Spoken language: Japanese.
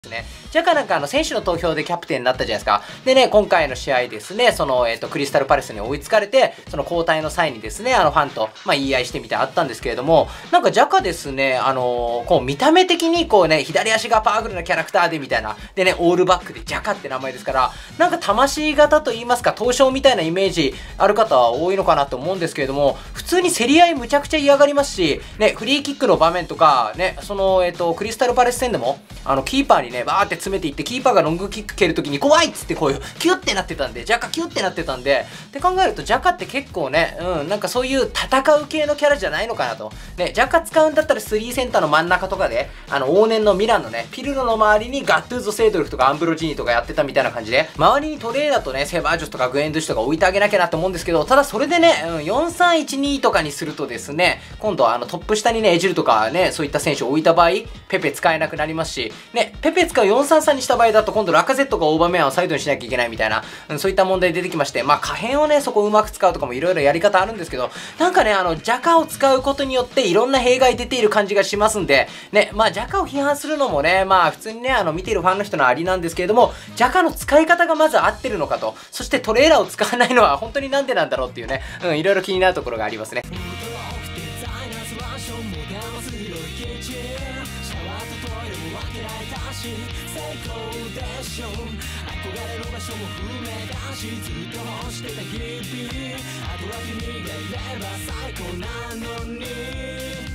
ね。ジャカなんか選手の投票でキャプテンになったじゃないですか。でね、今回の試合ですね、クリスタルパレスに追いつかれて、その交代の際にですね、ファンと、言い合いしてみてあったんですけれども、なんかジャカですね、こう見た目的にこうね、左足がパワフルなキャラクターでみたいな、でね、オールバックでジャカって名前ですから、なんか魂型と言いますか、闘将みたいなイメージある方は多いのかなと思うんですけれども、普通に競り合いむちゃくちゃ嫌がりますし、ね、フリーキックの場面とか、ね、クリスタルパレス戦でも、キーパーにね、バーって詰めていって、キーパーがロングキック蹴るときに怖いっつってこういう、キュッてなってたんで、ジャカキュッてなってたんで、って考えると、ジャカって結構ね、なんかそういう戦う系のキャラじゃないのかなと。ね、ジャカ使うんだったら3センターの真ん中とかで、往年のミランのね、ピルロの周りにガットゥーゾ・セードルフとかアンブロジーニとかやってたみたいな感じで、周りにトレーラとね、セバージョスとかグエンドゥシとか置いてあげなきゃなと思うんですけど、ただそれでね、4-3-1-2とかにするとですね、今度トップ下にね、エジルとかね、そういった選手を置いた場合、ペペ使えなくなりますし、ね、ペペ使う4-3-3にした場合だと今度ラカゼットがオーバーメアンをサイドにしなきゃいけないみたいな、そういった問題出てきまして、可変をね、そこをうまく使うとかもいろいろやり方あるんですけど、なんかね、ジャカを使うことによっていろんな弊害出ている感じがしますんで、ね、ジャカを批判するのもね、普通にね、見ているファンの人のありなんですけれども、ジャカの使い方がまず合ってるのかと、そしてトレーラーを使わないのは本当になんでなんだろうっていうね、いろいろ気になるところがありますね。憧れの場所も不明だし、ずっと欲してた日々、あとは君がいれば最高なのに。